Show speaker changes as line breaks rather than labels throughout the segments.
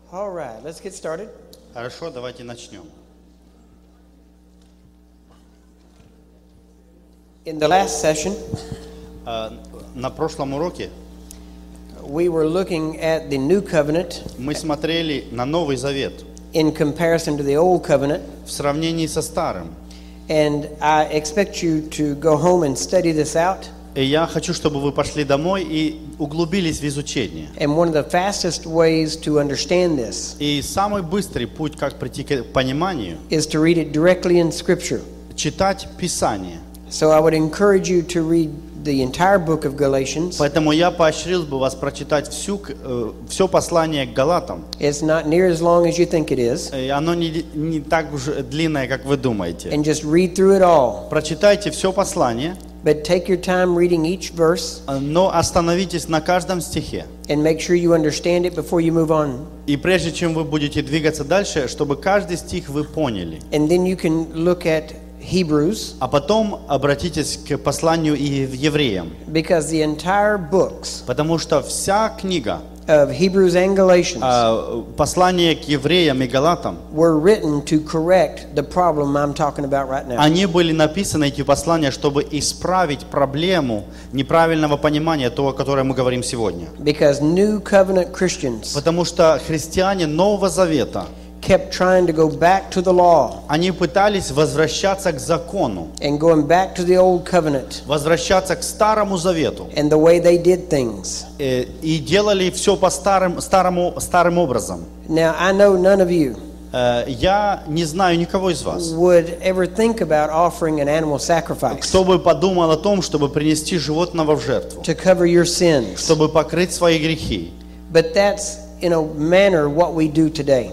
All right, let's get started.
Хорошо, давайте начнем.
In the last session,
На прошлом уроке
we were looking at the New Covenant
мы смотрели на Новый Завет
in comparison to the Old Covenant,
в сравнении со Старым.
and I expect you to go home and study this out.
И я хочу, чтобы вы пошли домой и углубились в изучение.
And one of the fastest ways to understand this
И самый быстрый путь, как прийти к пониманию,
is to read it directly in Scripture.
читать Писание.
So I would encourage you to read the entire book of Galatians.
Поэтому я поощрил бы вас прочитать все послание к Галатам.
It's not near as long as you think it is.
И оно не так уж длинное, как вы думаете.
And just read through it all.
Прочитайте все послание,
But take your time reading each verse
но остановитесь на каждом стихе.
and make sure you understand it before you move on.
И прежде чем вы будете двигаться дальше, чтобы каждый стих вы поняли.
And then you can look at Hebrews,
А потом обратитесь к посланию и в Евреям.
because the entire books
Потому что вся книга,
of Hebrews and Galatians
послание к Евреям и Галатам,
were written to correct the problem I'm talking about right now.
они были написаны, эти послания, чтобы исправить проблему неправильного понимания того, о котором мы говорим сегодня.
Because New Covenant Christians
Потому что христиане Нового Завета,
kept trying to go back to the law
они пытались возвращаться к закону,
and going back to the Old Covenant
возвращаться к Старому Завету.
and the way they did things.
И делали все по старым образом.
Now, I know none of you
Я не знаю никого из вас,
would ever think about offering an animal sacrifice
кто бы подумал о том, чтобы принести животного в жертву,
to cover your sins.
чтобы покрыть свои грехи.
But that's, in a manner, what we do today.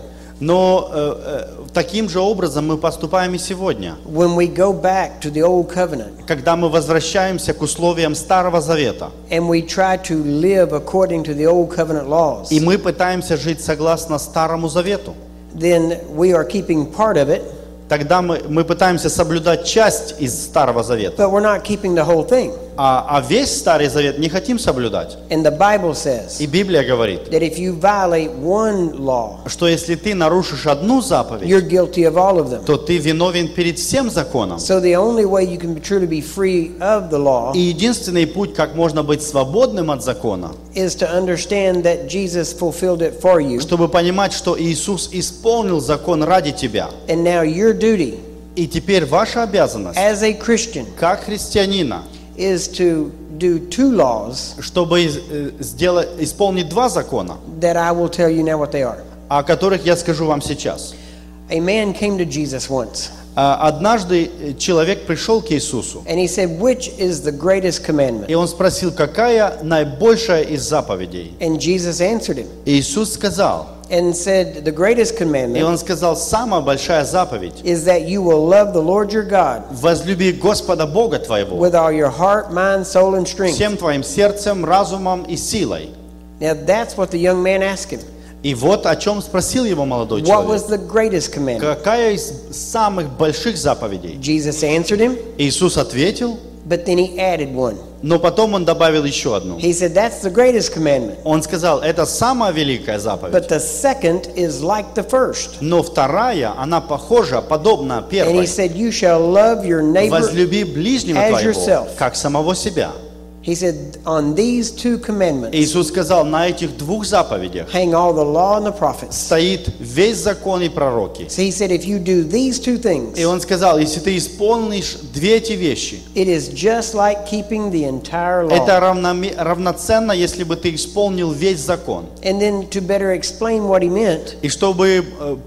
Но таким же образом мы поступаем и сегодня.
When we go back to the Old Covenant
Когда мы возвращаемся к условиям Старого Завета,
and we try to live according to the Old Covenant laws,
и мы пытаемся жить согласно Старому Завету,
then we are keeping part of it,
тогда мы пытаемся соблюдать часть из Старого Завета,
but we're not keeping the whole thing.
а весь Старый Завет не хотим соблюдать.
And the Bible says
И Библия говорит,
that if you violate one law,
что если ты нарушишь одну заповедь,
you're guilty of all of them.
то ты виновен перед всем законом.
So the only way you can truly be free of the law
И единственный путь, как можно быть свободным от закона,
is to understand that Jesus fulfilled it for you.
чтобы понимать, что Иисус исполнил закон ради тебя.
And now your duty
И теперь ваша обязанность,
as a Christian,
как христианина,
is to do two laws
чтобы исполнить два закона,
that I will tell you now what they are.
о которых я скажу вам сейчас.
A man came to Jesus once,
Однажды человек пришел к Иисусу,
and he said, "Which is the greatest commandment?"
и он спросил, какая наибольшая из заповедей.
And Jesus answered him
И Иисус сказал,
and said, "The greatest
и
commandment
он сказал, самая большая заповедь:
is that you will love the Lord your God
возлюби Господа Бога твоего
with all your heart, mind, soul, and strength."
всем твоим сердцем, разумом и силой.
Now that's what the young man asked him.
И вот о чем спросил его молодой
What was
человек.
the greatest commandment?
Какая из самых больших заповедей?
Jesus answered him,
Иисус ответил,
but then he added one.
но потом он добавил еще одну.
He said, "That's the greatest commandment.
Он сказал, это самая великая
But
заповедь.
the second is like the first."
Но вторая, она похожа, подобна
And he
первой.
said, "You shall love your neighbor."
Возлюби ближнего
as
твоего,
yourself.
как самого себя.
He said, "On these two commandments
Иисус сказал, на этих двух заповедях
hang all the law and the prophets."
стоит весь закон и пророки.
So he said, if you do these two things,
И он сказал, если ты исполнишь две эти вещи,
it is just like keeping the entire law.
это равноценно, если бы ты исполнил весь закон.
And then to better explain what he meant,
И чтобы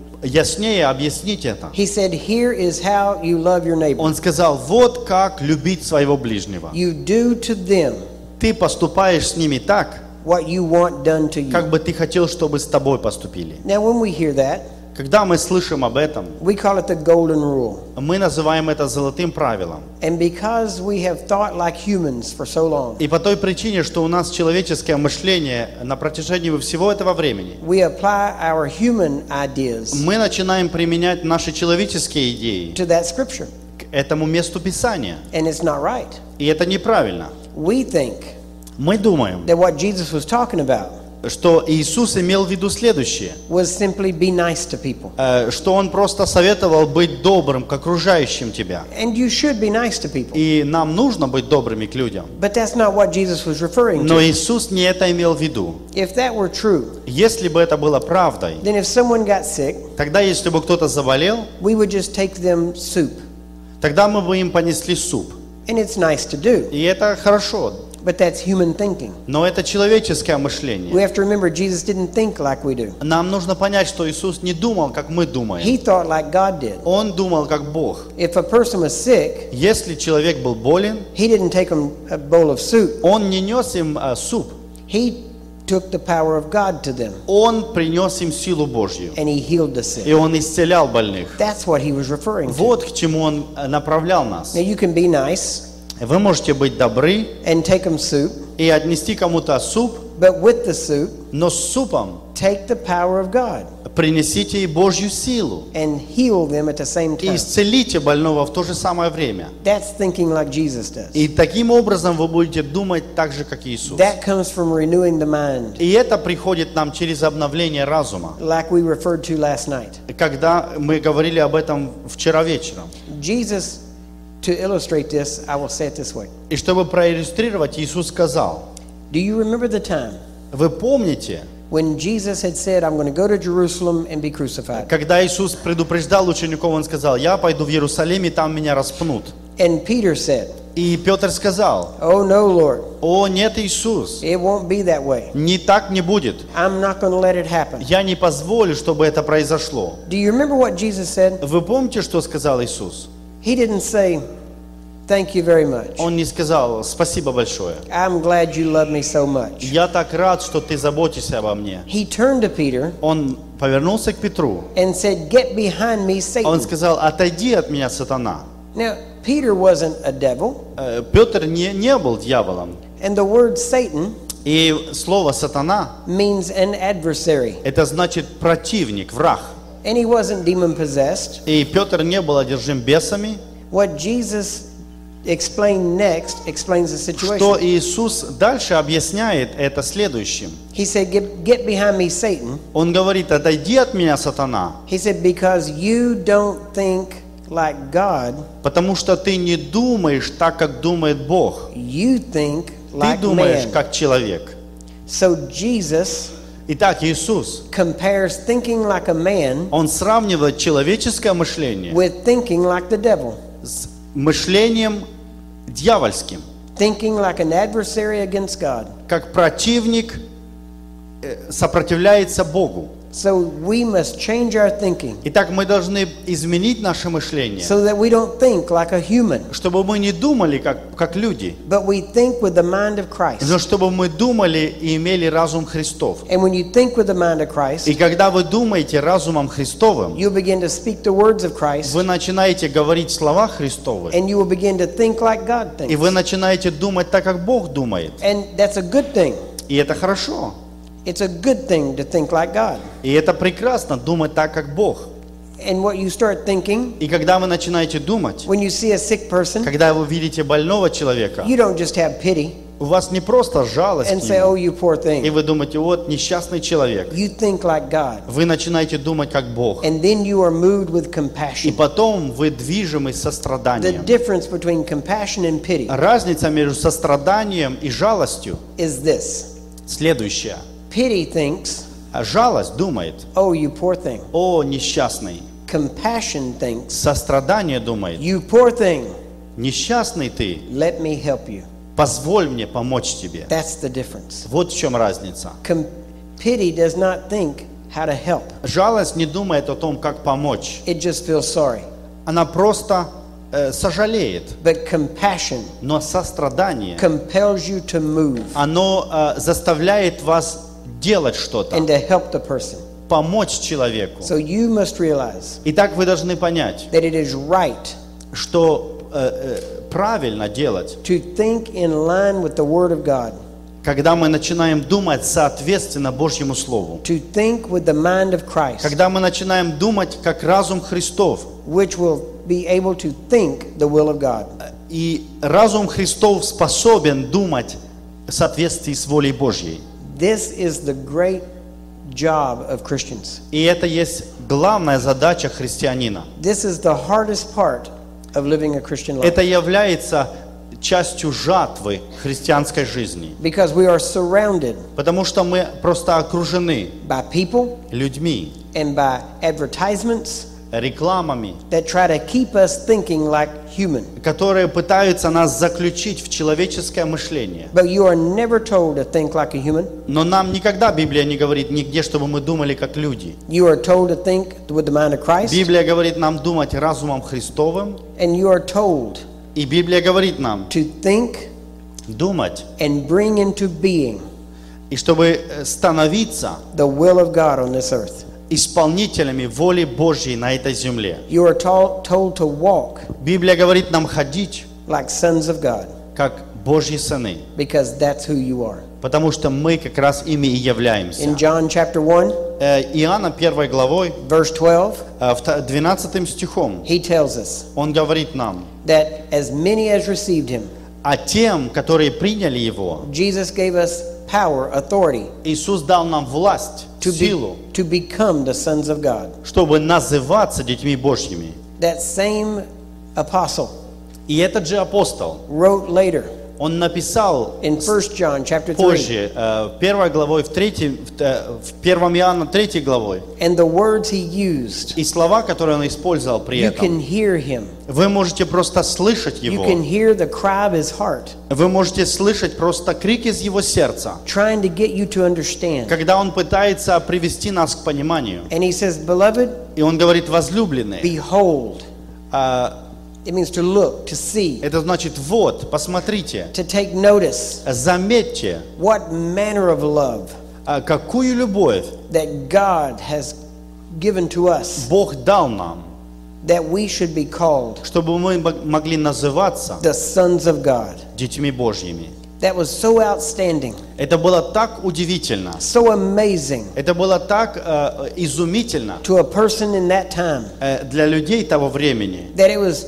яснее объяснить это,
he said, here is how you love your neighbor.
он сказал, вот как любить своего ближнего.
You do to them
Ты поступаешь с ними так,
what you want done to you.
как бы ты хотел, чтобы с тобой поступили.
Now when we hear that,
Когда мы слышим об этом,
we call it the golden rule.
мы называем это золотым правилом.
And because we have thought like humans for so long,
И по той причине, что у нас человеческое мышление на протяжении всего этого времени,
we apply our human ideas
мы начинаем применять наши человеческие идеи
to that scripture.
к этому месту Писания.
And it's not right.
И это неправильно.
We think
Мы думаем,
that what Jesus was talking about
что Иисус имел в виду следующее,
was simply be nice to people.
что Он просто советовал быть добрым к окружающим тебя.
And you should be nice to people.
И нам нужно быть добрыми к людям.
But that's not what Jesus was referring
Но
to.
Иисус не это имел в виду.
If that were true,
Если бы это было правдой,
then if someone got sick,
тогда если бы кто-то заболел,
we would just take them soup.
тогда мы бы им понесли суп.
And it's nice to do,
И это хорошо.
but that's human thinking.
Но это человеческое
We
мышление.
have to remember Jesus didn't think like we do.
Нам нужно понять, что Иисус не думал, как мы думаем.
He thought like God did.
Он думал, как Бог.
If a person was sick,
Если человек был болен,
he didn't take him a bowl of soup.
он не нес им суп.
He took the power of God to them,
Он принес им силу Божью.
and he healed the
И
sick.
Он исцелял больных.
That's what he was referring to.
Вот к чему Он направлял нас.
Now you can be nice
Вы можете быть добры
and take them soup,
и отнести кому-то суп,
but with the soup,
но с супом
take the power of God
принесите и Божью силу.
and heal them at the same
И
time.
исцелите больного в то же самое время.
That's thinking like Jesus does.
И таким образом вы будете думать так же, как Иисус.
That comes from renewing the mind,
И это приходит нам через обновление разума.
like we referred to last night.
Когда мы говорили об этом вчера вечером.
Jesus, to illustrate this, I will say it this way.
И чтобы проиллюстрировать, Иисус сказал,
Do you remember the time
вы помните,
when Jesus had said, I'm going to go to Jerusalem and be crucified?
когда Иисус предупреждал учеников, Он сказал, я пойду в Иерусалим, и там меня распнут.
And Peter said,
И Петр сказал,
Oh no, Lord,
о, нет, Иисус,
it won't be that way.
не так не будет.
I'm not going to let it happen.
Я не позволю, чтобы это произошло.
Do you remember what Jesus said?
Вы помните, что сказал Иисус?
He didn't say, Thank you very much.
Он не сказал, спасибо большое.
I'm glad you love me so much.
Я так рад, что ты заботишься обо мне.
He turned to Peter
Он повернулся к Петру.
and said, Get behind me,
Он
Satan.
сказал, отойди от меня, сатана.
Now, Peter wasn't a devil,
Петр не был дьяволом.
and the word Satan
И слово сатана,
means an adversary.
это значит противник, враг.
And he wasn't demon possessed.
И Петр не был одержим бесами.
What Jesus explained next explains the
Что
situation.
Иисус дальше объясняет это следующим.
He said, Get behind me, Satan.
Он говорит, отойди от меня, сатана,
He said, Because you don't think like God,
потому что ты не думаешь так, как думает Бог.
you think
Ты
like
думаешь,
man.
как человек.
So Jesus
Итак, Иисус,
compares thinking like a man
Он сравнивает человеческое мышление
with thinking like the devil.
с мышлением дьявольским,
Thinking like an adversary against God.
как противник сопротивляется Богу.
So we must change our thinking
Итак, мы должны изменить наше мышление,
so that we don't think like a human,
чтобы мы не думали как люди,
but we think with the mind of Christ.
но чтобы мы думали и имели разум Христов.
And when you think with the mind of Christ,
И когда вы думаете разумом Христовым,
you begin to speak the words of Christ,
вы начинаете говорить слова Христовы,
and you will begin to think like God
и вы
thinks.
начинаете думать так, как Бог думает.
And that's a good thing.
И это хорошо.
It's a good thing to think like God.
И это прекрасно, думать так, как Бог.
And what you start thinking,
И когда вы начинаете думать,
when you see a sick person,
когда вы видите больного человека,
you don't just have pity
у вас не просто жалость
and
к
say, oh,
нему,
you poor
и
thing.
вы думаете, вот несчастный человек.
You think like God.
Вы начинаете думать, как Бог.
And then you are moved with
И
compassion.
потом вы движимы
The
состраданием.
difference between compassion and pity
Разница между состраданием и жалостью
is this.
следующая.
Pity thinks,
А жалость думает,
oh, you poor thing.
о, несчастный.
Compassion thinks,
Сострадание думает,
you poor thing.
несчастный ты,
Let me help you.
позволь мне помочь тебе.
That's the difference.
Вот в чем разница.
Pity does not think how to help.
Жалость не думает о том, как помочь.
It just feels sorry.
Она просто сожалеет.
But compassion
Но сострадание,
compels you to move
оно заставляет вас делать что-то,
and to help the person.
помочь человеку.
So you must realize
Итак, вы должны понять,
that it is right
что правильно делать,
to think in line with the Word of God,
когда мы начинаем думать соответственно Божьему Слову.
to think with the mind of Christ,
Когда мы начинаем думать как разум Христов,
which will be able to think the will of God.
и разум Христов способен думать в соответствии с волей Божьей.
This is the great job of Christians.
И это есть главная задача христианина.
This is the hardest part of living a Christian life.
Это является частью жатвы христианской жизни.
Because we are surrounded
Потому что мы просто окружены
by people
людьми,
and by advertisements
рекламами,
that try to keep us thinking like human.
которые пытаются нас заключить в человеческое мышление.
But you are never told to think like a human.
Но нам никогда Библия не говорит нигде, чтобы мы думали как люди.
You are told to think with the mind of Christ.
Библия говорит нам думать разумом Христовым.
And you are told
И Библия говорит нам
to think
думать,
and bring into being
и чтобы становиться
the will of God on this earth.
исполнителями воли Божьей на этой земле.
You are told to walk
Библия говорит нам ходить
like sons of God,
как Божьи сыны,
because that's who you are.
потому что мы как раз ими и являемся.
In John chapter 1,
Иоанна 1 главой,
verse 12,
12 стихом,
he tells us
он говорит нам,
that as many as received him,
а тем, которые приняли Его,
Jesus gave us power, authority
Иисус дал нам власть, силу,
to become the sons of God.
чтобы называться детьми Божьими.
That same apostle
И этот же апостол,
wrote later
он написал
in 1 John chapter 3,
позже, 1 главой, в 1 Иоанна 3 главой,
and the words he used,
и слова, которые он использовал при
you
этом,
can hear him.
вы можете просто слышать
You
его.
can hear the cry of his heart
Вы можете слышать просто крик из его сердца,
trying to get you to understand.
когда он пытается привести нас к пониманию.
And he says, beloved,
И он говорит, возлюбленные,
behold. It means to look, to see,
это значит, вот, посмотрите,
to take notice
заметьте,
what manner of love
какую любовь
that God has given to us,
Бог дал нам,
that we should be called
чтобы мы могли называться
the sons of God.
детьми Божьими.
That was so outstanding,
Это было так удивительно,
so amazing
это было так изумительно
to a person in that time,
для людей того времени.
that it was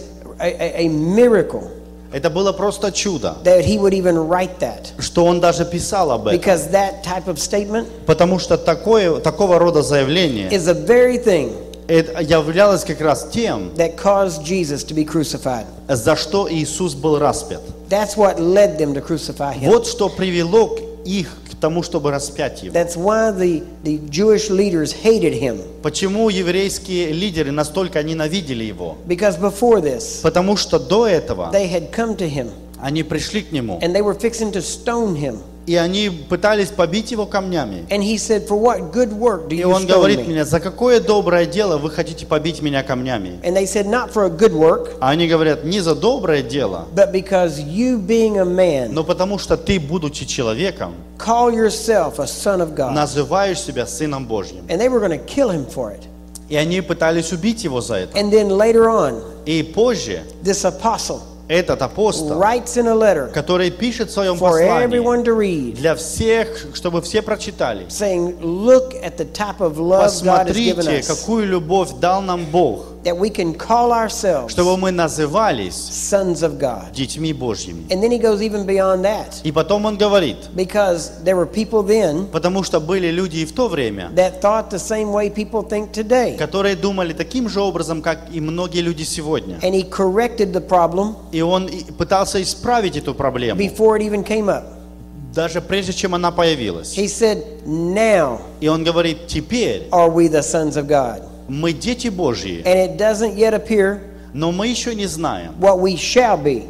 a miracle
Это было просто чудо,
that he would even write that.
что он даже писал об этом.
Because that type of statement
Потому что такого рода заявление
is the very thing
это являлось как раз тем,
that caused Jesus to be crucified.
за что Иисус был распят.
That's what led them to crucify him.
Вот что привело их к тому, чтобы распять его.
That's why the Jewish leaders hated him.
Почему еврейские лидеры настолько ненавидели его?
Because before this,
Потому что до этого
they had come to him
они пришли к нему,
and they were fixing to stone him.
и они пытались побить его камнями.
And he said, for what good work do
И
you
он
stone
говорит
me?
мне, за какое доброе дело вы хотите побить меня камнями?
And they said, not for a good work,
А они говорят, не за доброе дело,
but because you being a man,
но потому что ты, будучи человеком,
call yourself a son of God.
называешь себя Сыном Божьим.
And they were going to kill him for it.
И они пытались убить его за это.
And then later on,
И позже
this apostle
этот апостол,
writes in a letter
который пишет в своем
for
послании
everyone to read,
для всех, чтобы все прочитали,
saying, look at the type of love God has given
посмотрите,
us,
какую любовь дал нам Бог,
that we can call ourselves
чтобы мы назывались
sons of God.
детьми Божьими.
And then he goes even beyond that,
И потом он говорит,
because there were people then
потому что были люди и в то время,
that thought the same way people think today.
которые думали таким же образом, как и многие люди сегодня.
And he corrected the problem
И он пытался исправить эту проблему,
before it even came up.
даже прежде чем она появилась.
He said, now
И он говорит, теперь
are we the sons of God.
мы дети Божьи,
And it doesn't yet appear
но мы еще не знаем,
what we shall be,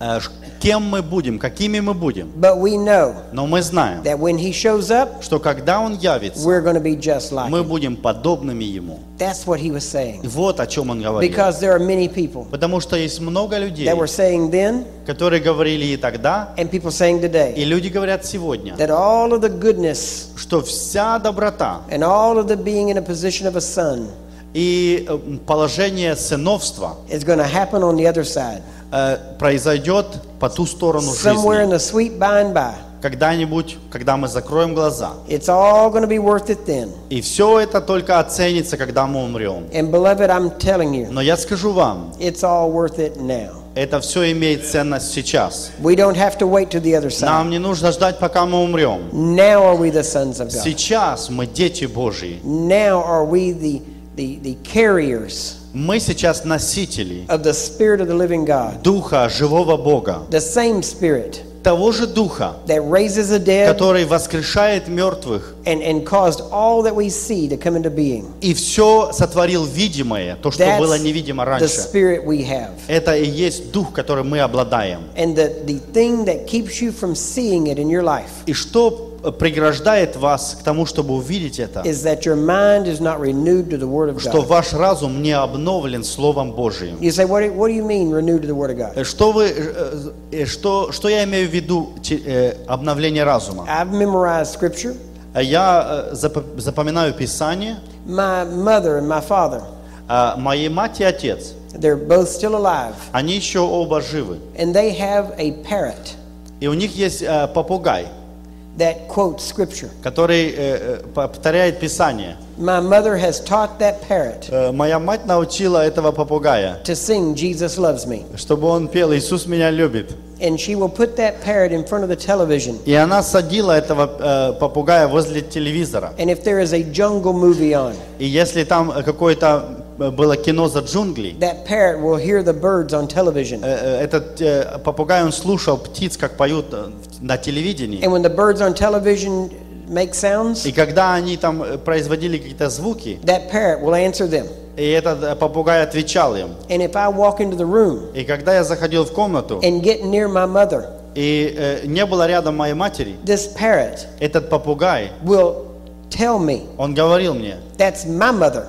кем мы будем, какими мы будем.
but we know
Но мы знаем,
that when he shows up,
что когда Он явится,
we're going to be just like
мы
him.
будем подобными Ему.
That's what he was
И
saying.
вот о чем Он говорил.
Because there are many people
Потому что есть много людей,
that were saying then
которые говорили и тогда,
and people saying
и
today
люди говорят сегодня,
that all of the goodness
что вся доброта
and all of the being in a position of a son
и положение сыновства
is going to happen on the other side.
произойдет по ту сторону
Somewhere in
жизни.
the sweet by and by.
Когда-нибудь, когда мы закроем глаза.
It's all going to be worth it then.
И все это только оценится, когда мы умрем.
And beloved, I'm telling you,
Но я скажу вам,
it's all worth it now.
Это все имеет ценность сейчас.
We don't have to wait to the other side.
Нам не нужно ждать, пока мы умрем.
Now are we the sons of God.
Сейчас мы дети Божьи.
Now are we the carriers
Мы сейчас носители
of the Spirit of the living God.
Духа живого Бога.
The same Spirit
Того же Духа,
that raises the dead
который воскрешает мертвых
and caused all that we see to come into being.
и все сотворил видимое, то, что было невидимо
the
раньше.
Spirit we have.
Это и есть Дух, которым мы обладаем.
And the thing that keeps you from seeing it in your life
И что преграждает вас к тому, чтобы увидеть это?
is that your mind is not renewed to the Word of
Что
God.
ваш разум не обновлен Словом Божьим.
You say, what do you mean renewed to the Word of God?
Что я имею в виду обновление разума?
I've memorized Scripture.
Я запоминаю Писание.
My mother and my father,
Мои мать и отец,
they're both still alive.
они еще оба живы.
And they have a parrot
И у них есть попугай,
that quotes Scripture.
который повторяет Писание.
My mother has taught that parrot
Моя мать научила этого попугая,
to sing Jesus Loves Me.
чтобы он пел «Иисус меня любит».
And she will put that parrot in front of the television.
И она садила этого попугая возле телевизора.
And if there is a jungle movie on,
И если там какое-то было кино за джунгли,
that parrot will hear the birds on television.
этот попугай, он слушал птиц, как поют на телевидении.
And when the birds on television make sounds,
И когда они там производили какие-то звуки,
that parrot will answer them.
и этот попугай отвечал им.
And if I walk into the room
И когда я заходил в комнату,
and get near my mother,
и не было рядом моей матери,
this parrot
этот попугай,
will tell me,
он говорил мне,
that's my mother.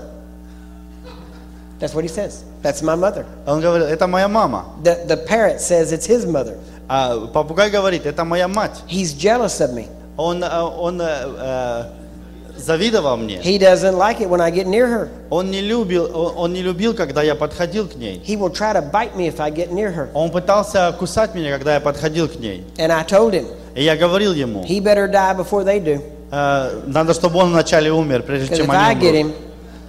That's what he says. That's my mother.
он говорил, это моя мама.
The parrot says it's his mother.
А попугай говорит, это моя мать.
He's jealous of me.
Он завидовал мне.
He doesn't like it when I get near her.
Он не любил, когда я подходил к ней.
He will try to bite me if I get near her.
Он пытался кусать меня, когда я подходил к ней.
And I told him,
И я говорил ему,
he better die before they do.
надо, чтобы он вначале умер, прежде
Because
чем
if I
они
get
умрут.
him,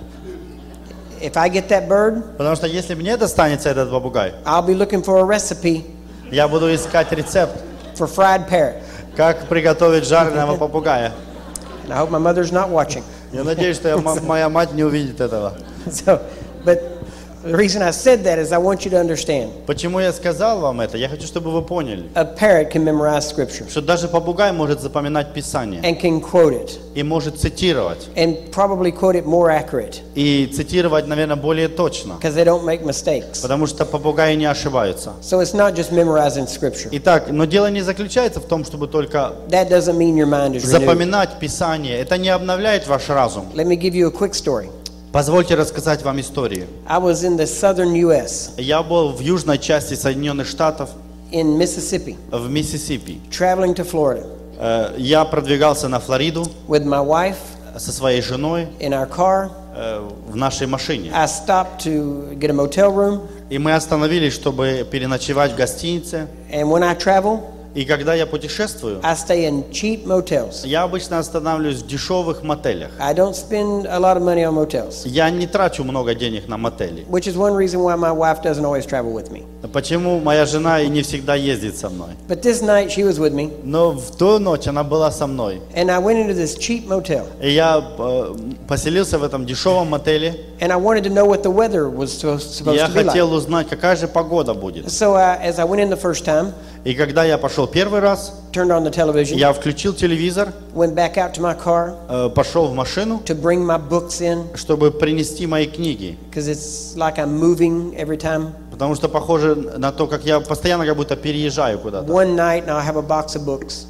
if I get that bird,
Потому что если мне достанется этот попугай,
I'll be looking for a recipe
я буду искать рецепт,
for fried parrot.
как приготовить жареного попугая.
And I hope my mother's not watching.
Я надеюсь, что моя мать не увидит этого.
So, but the reason I said that is I want you to understand.
Почему я сказал вам это? Я хочу, чтобы вы поняли,
A parrot can memorize Scripture
что даже попугай может запоминать Писание
and can quote it
и может цитировать.
and probably quote it more accurate
И цитировать, наверное, более точно,
because they don't make mistakes.
потому что попугаи не ошибаются.
So it's not just memorizing Scripture.
Итак, но дело не заключается в том, чтобы только
That doesn't mean your mind is renewed.
запоминать Писание. Это не обновляет ваш разум.
Let me give you a quick story.
Позвольте рассказать вам историю.
I was in the southern U.S.
Я был в южной части Соединенных Штатов,
in Mississippi,
в Миссисипи.
traveling to Florida
Я продвигался на Флориду
with my wife
со своей женой
in our car.
в нашей машине.
I stopped to get a motel room,
И мы остановились, чтобы переночевать в гостинице.
and when I travel,
И когда я путешествую,
I stay in cheap motels.
я обычно останавливаюсь в дешевых мотелях.
I don't spend a lot of money on motels,
Я не трачу много денег на мотели.
which is one reason why my wife doesn't always travel with me.
Почему моя жена и не всегда ездит со мной?
But this night she was with me,
Но в ту ночь она была со мной.
and I went into this cheap motel,
И я поселился в этом дешевом мотеле.
and I wanted to know what the weather was supposed
Я
to be like.
хотел узнать, какая же погода будет.
So as I went in the first time,
И когда я пошел первый раз,
turned on the television,
я включил телевизор,
went back out to my car
пошел в машину,
to bring my books in,
чтобы принести мои книги.
because it's like I'm moving every time.
Потому что похоже на то, как я постоянно как будто переезжаю куда-то.
One night, now I have a box of books,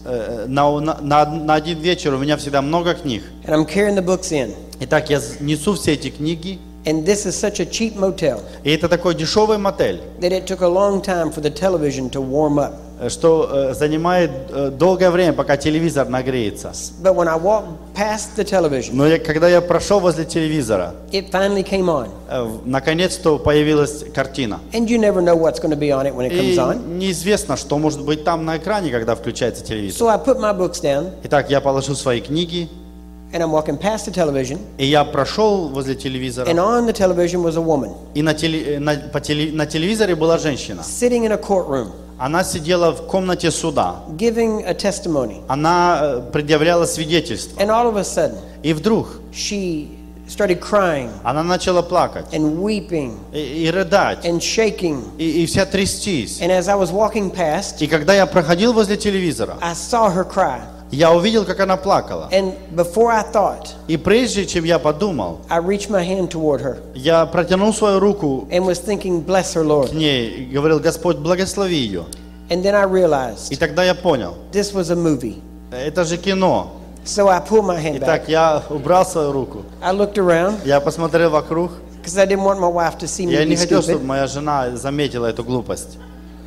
На один вечер у меня всегда много книг.
and I'm carrying the books in.
Итак, я несу все эти книги.
And this is such a cheap motel
И это такой дешевый мотель,
that it took a long time for the television to warm up.
что занимает долгое время, пока телевизор нагреется.
But when I walked past the television,
Но когда я прошел возле телевизора,
it finally came on.
наконец-то появилась картина.
And you never know what's going to be on it when it comes
И
on.
неизвестно, что может быть там на экране, когда включается телевизор.
So I put my books down,
Итак, я положил свои книги,
and I'm walking past the television,
и я прошел возле
and
телевизора,
on the television was a woman
и на телевизоре была женщина.
sitting in a courtroom,
Она сидела в комнате суда.
giving a testimony.
Она предъявляла свидетельство.
And all of a sudden,
И вдруг
she started crying
она начала плакать
and weeping
и рыдать,
and shaking.
и вся трястись.
And as I was walking past,
И когда я проходил возле телевизора,
I saw her cry.
я увидел, как она плакала.
And before I thought,
И прежде чем я подумал,
I reached my hand toward her
я протянул свою руку
and was thinking, bless her,
к
Lord.
ней и говорил: Господь, благослови ее.
And then I
И
realized
тогда я понял,
this was a movie.
это же кино.
So I pulled my hand back.
Итак, я убрал свою руку.
I looked around
Я посмотрел вокруг.
because I didn't want my wife to see me
Я
be
не хотел, чтобы
stupid.
моя жена заметила эту глупость.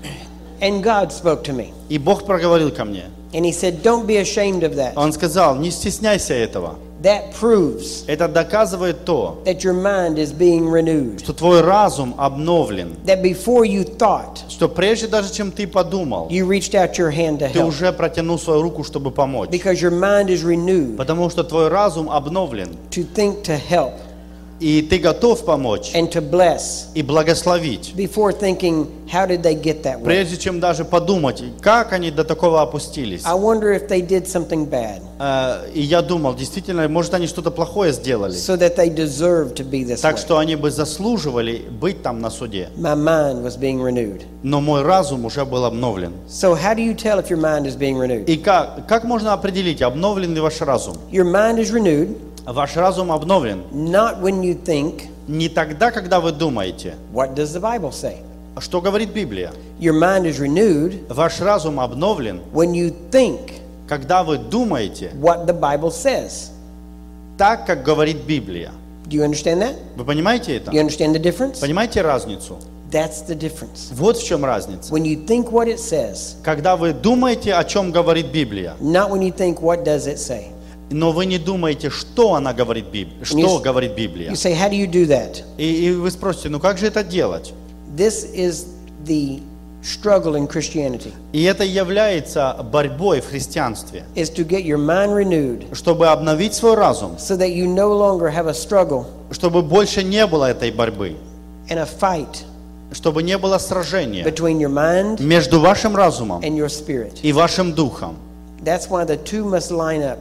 And God spoke to me.
И Бог проговорил ко мне.
And He said, don't be ashamed of that.
Он сказал: не стесняйся этого.
That proves
Это доказывает то,
that your mind is being renewed.
что твой разум обновлен.
That before you thought,
Что прежде даже, чем ты подумал,
you reached out your hand to
ты
help.
уже протянул свою руку, чтобы помочь.
Because your mind is renewed
Потому что твой разум обновлен.
to think to help
И ты готов помочь
and to bless
и благословить.
before thinking, how did they get that way?
Прежде чем даже подумать, как они до такого опустились.
I wonder if they did something bad
И я думал, действительно, может, они что-то плохое сделали.
so that they deserve to be this
Так
way.
что они бы заслуживали быть там на суде.
My mind was being renewed.
Но мой разум уже был обновлен.
So how do you tell if your mind is being renewed?
И как можно определить, обновлен ли ваш разум?
Your mind is renewed
Ваш разум обновлен
not when you think,
не тогда, когда вы думаете.
what does the Bible say?
Что говорит Библия?
Your mind is renewed
Ваш разум обновлен,
when you think
когда вы думаете
what the Bible says.
так, как говорит Библия.
Do you understand that?
Вы понимаете это?
Do you understand the difference?
Понимаете разницу?
That's the difference.
Вот в чем разница.
When you think what it says,
Когда вы думаете, о чем говорит Библия,
not when you think what does it say.
но вы не думаете, что она говорит Библия, что говорит Библия.
You say, how do you do that?
И вы спросите, ну как же это делать?
This is the struggle in Christianity,
И это является борьбой в христианстве,
is to get your mind renewed
чтобы обновить свой разум,
so that you no longer have a struggle
чтобы больше не было этой борьбы,
and a fight
чтобы не было сражения
between your mind
между вашим разумом
and your spirit.
и вашим духом.
That's why the two must line up.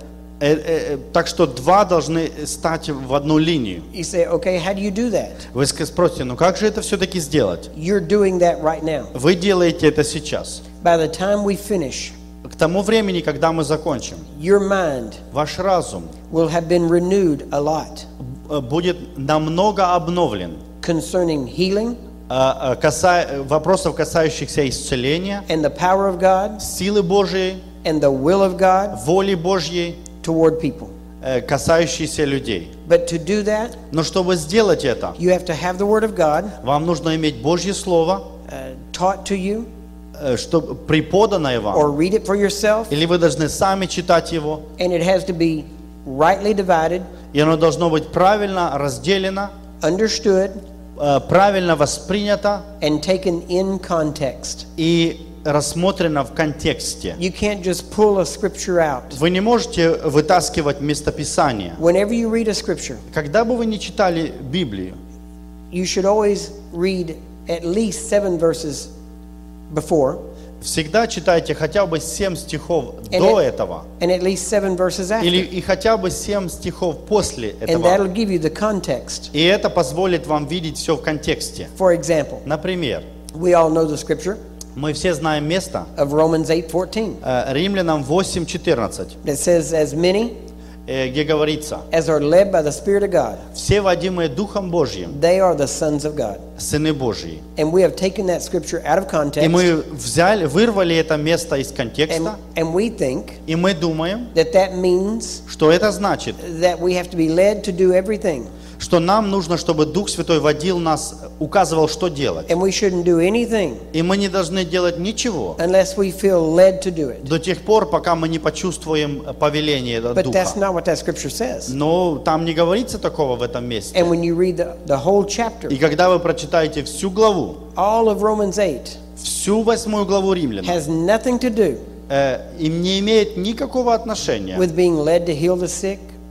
Так что два должны стать в одну линию.
You say, okay, how do you do that?
Вы спросите, ну как же это все-таки сделать?
You're doing that right now.
Вы делаете это сейчас.
By the time we finish,
К тому времени, когда мы закончим,
your mind
ваш разум
will have been renewed a lot
будет намного обновлен.
concerning healing
Вопросов, касающихся исцеления,
and the power of God
силы Божьей,
and the will of God
воли Божьей,
toward people.
касающиеся людей.
But to do that,
Но чтобы сделать это,
you have to have the Word of God
вам нужно иметь Божье Слово,
taught to you
чтобы преподанное вам,
or read it for yourself,
или вы должны сами читать его,
and it has to be rightly divided,
и оно должно быть правильно разделено,
understood,
правильно воспринято
and taken in context.
и рассмотрено в контексте.
You can't just pull a scripture out.
Вы не можете вытаскивать местописание.
Whenever you read a scripture,
Когда бы вы не читали Библию,
you should always read at least 7 verses before
всегда читайте хотя бы 7 стихов
And
до
it-
этого,
and at least 7 verses
или
after.
и хотя бы 7 стихов после
And that'll
этого.
give you the context.
И это позволит вам видеть все в контексте.
For example,
Например,
we all know the scripture
мы все знаем место
of Romans 8:14
Римлянам 8:14,
that says, as many
где говорится:
as are led by the Spirit of God,
все водимые Духом Божьим,
they are the sons of God.
сыны Божьи.
And we have taken that scripture out of
И
context,
мы вырвали это место из
and,
контекста,
and we think
и мы думаем,
that means
что это значит,
that we have to be led to do everything,
что нам нужно, чтобы Дух Святой водил нас, указывал, что делать.
and we shouldn't do anything
И мы не должны делать ничего
unless we feel led to do it.
до тех пор, пока мы не почувствуем повеление от
But that's
Духа.
not what that scripture says.
Но там не говорится такого в этом месте.
And when you read the whole chapter,
И когда вы прочитаете всю главу,
all of Romans 8
всю 8 главу Римлян,
has nothing to do
им не имеет никакого отношения
with being led to heal the sick,
к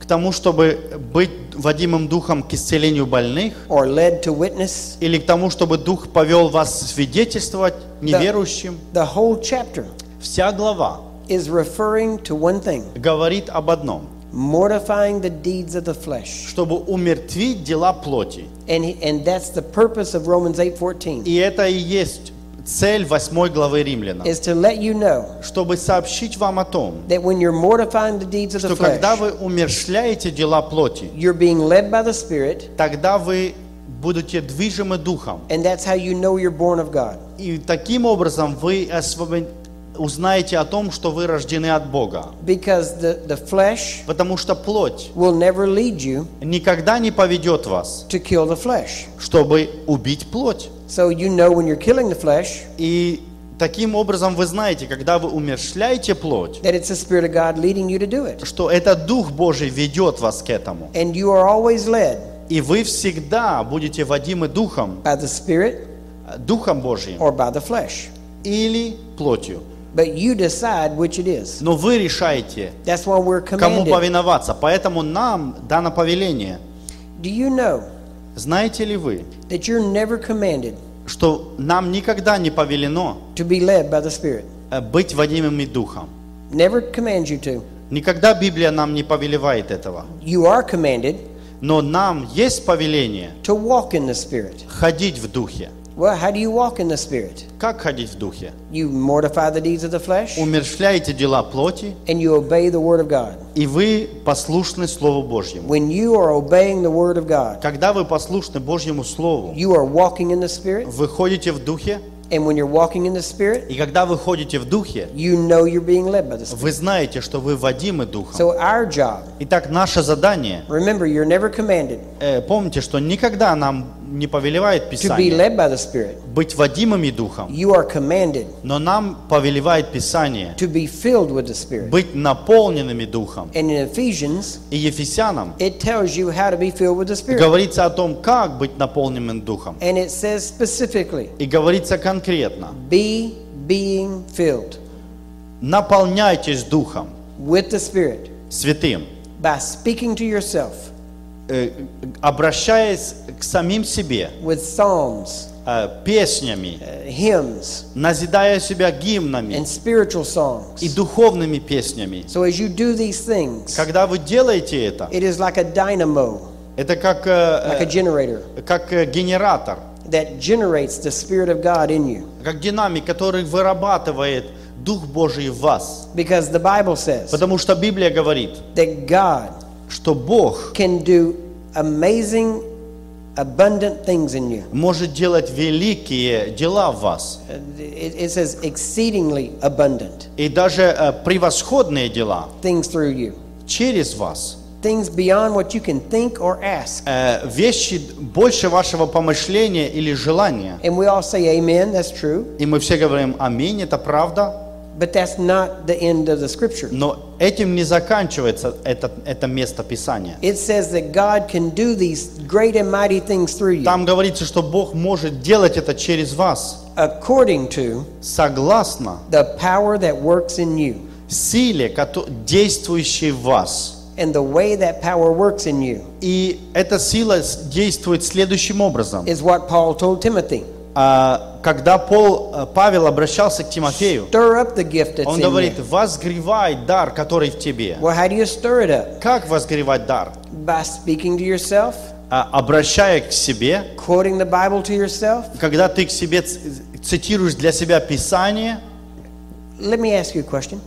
к тому, чтобы быть водимым Духом к исцелению больных,
or led to witness.
или к тому, чтобы Дух повел вас свидетельствовать неверующим.
The whole chapter
Вся глава
is referring to one thing:
говорит об одном,
mortifying the deeds of the flesh.
чтобы умертвить дела плоти.
And that's the purpose of Romans 8:14,
И это и есть цель 8 главы Римлянам,
is to let you know
чтобы сообщить вам о том,
that when you're mortifying the deeds of the
что когда
flesh,
вы умерщвляете дела плоти,
you're being led by the Spirit,
тогда вы будете движимы Духом.
and that's how you know you're born of God.
И таким образом вы узнаете о том, что вы рождены от Бога.
Because the flesh
Потому что плоть
will never lead you
никогда не поведет вас,
to kill the flesh.
чтобы убить плоть.
So you know when you're killing the flesh
И таким образом вы знаете, когда вы умерщвляете плоть,
that it's the Spirit of God leading you to do it.
что это Дух Божий ведет вас к этому.
And you are always led
И вы всегда будете водимы Духом,
by the Spirit
Духом Божьим
or by the flesh.
или плотью.
But you decide which it is.
Но вы решаете,
That's why we're
кому
commanded.
повиноваться. Поэтому нам дано повеление.
Do you know
Знаете ли вы,
that you're never commanded
что нам никогда не повелено
to be led by the Spirit?
быть водимыми Духом?
Never commands you to.
Никогда Библия нам не повелевает этого.
You are commanded
Но нам есть повеление
to walk in the Spirit.
ходить в Духе.
Well, how do you walk in the Spirit?
Как ходить в Духе?
You mortify the deeds of the flesh
Умерщвляете дела плоти,
and you obey the Word of God.
и вы послушны Слову Божьему.
When you are obeying the Word of God,
Когда вы послушны Божьему Слову,
you are walking in the Spirit.
вы ходите в Духе,
And when you're walking in the Spirit,
и когда вы ходите в Духе,
you know you're being led by the Spirit.
вы знаете, что вы водимы Духом.
So our job,
Итак, наше задание,
remember, you're never commanded
помните, что никогда нам не повелевает
to be
Писание
led by the Spirit.
быть водимыми Духом,
You are commanded
но нам повелевает Писание
to be filled with the Spirit.
быть наполненными Духом.
And in Ephesians,
И Ефесянам
it tells you how to be filled with the Spirit.
говорится о том, как быть наполненным Духом.
And it says specifically,
И говорится конкретно:
be being filled
наполняйтесь Духом
with the Spirit
Святым,
by speaking to yourself
обращаясь к самим себе,
with psalms,
песнями,
hymns,
назидая себя гимнами
and spiritual
и
songs.
духовными песнями.
So as you do these things,
Когда вы делаете это,
it is like a dynamo,
это
like a generator
как генератор,
that generates the Spirit of God in you.
как динамик, который вырабатывает Дух Божий в вас.
Because the Bible says
Потому что Библия говорит,
that God
что Бог
can do amazing, abundant things in you.
может делать великие дела в вас.
It says exceedingly abundant
И даже превосходные дела
things through you.
через вас.
Things beyond what you can think or ask.
Вещи больше вашего помышления или желания.
And we all say amen, that's true.
И мы все говорим аминь, это правда.
But that's not the end of the scripture.
Но этим не заканчивается это место Писания.
It says that God can do these great and mighty things through you
Там говорится, что Бог может делать это через вас,
according to
согласно
the power that works in you.
силе, действующей в вас.
And the way that power works in you
И эта сила действует следующим образом.
is what Paul told Timothy.
Когда Павел обращался к Тимофею,
Stir up the gift that's
он
in
говорит:
you.
возгревай дар, который в тебе.
Well, how do you stir it up?
Как возгревать дар?
By speaking to yourself,
Обращая к себе,
quoting the Bible to yourself.
когда ты к себе цитируешь для себя Писание.
Let me ask you a question.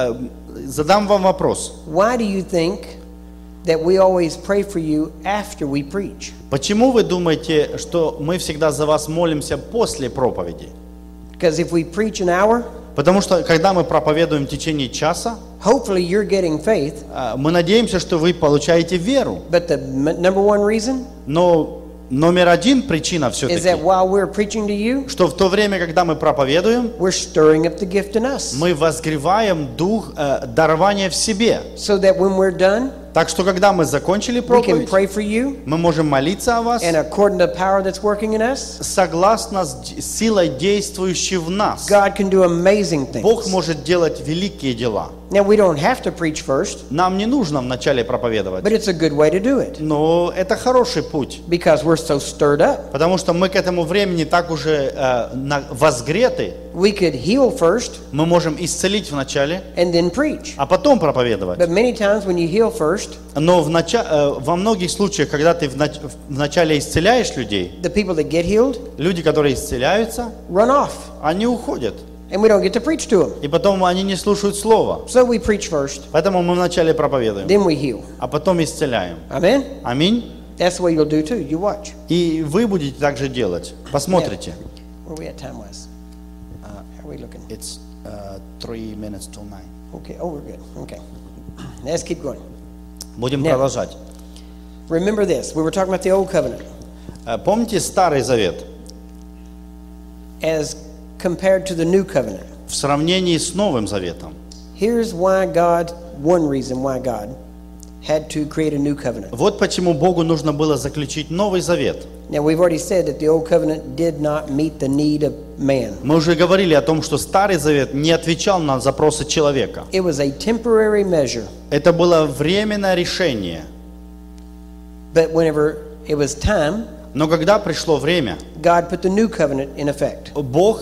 Задам вам вопрос.
Why do you think that we always pray for you after we preach?
Почему вы думаете, что мы всегда за вас молимся после проповеди?
Because if we preach an hour,
Потому что, когда мы проповедуем в течение часа,
hopefully you're getting faith.
мы надеемся, что вы получаете веру.
But the number one reason
Но номер один причина
is that
все-таки,
while we're preaching to you,
что в то время, когда мы проповедуем,
we're stirring up the gift in us.
мы возгреваем дух дарования в себе.
So that when we're done,
Так что, когда мы закончили
we can
проповедь,
pray for you,
мы можем молиться о вас
and according to the power that's working in us,
согласно с силой, действующей в нас.
God can do amazing
Бог
things.
может делать великие дела.
Now, we don't have to preach first,
Нам не нужно вначале проповедовать.
but it's a good way to do it
Но это хороший путь,
because we're so stirred up.
потому что мы к этому времени так уже возгреты.
We could heal first
Мы можем исцелить вначале,
and then preach.
а потом проповедовать.
But many times when you heal first,
Но во многих случаях, когда ты вначале исцеляешь людей,
the people that get healed
люди, которые исцеляются,
run off,
они уходят.
and we don't get to preach to them.
И потом они не слушают слова.
So we preach first,
Поэтому мы вначале проповедуем,
then we heal.
а потом исцеляем.
Amen?
Аминь.
That's the way you'll do too. You watch.
И вы будете так же делать. Посмотрите.
Where we at time-wise? How are we looking?
It's 3 minutes till 9.
Okay. Oh, we're good. Okay. Let's keep going.
Будем
Нет.
продолжать.
Remember this. We were talking about the Old Covenant
Помните Старый Завет
as compared to the New Covenant.
в сравнении с Новым Заветом?
Here's why God, one reason why God had to create a new covenant.
Вот почему Богу нужно было заключить Новый Завет.
Now, we've already said that the Old Covenant did not meet the need of man.
Мы уже говорили о том, что Старый Завет не отвечал на запросы человека.
It was a temporary measure,
Это было временное решение.
but whenever it was time,
Но когда пришло время,
God put the new covenant in effect.
Бог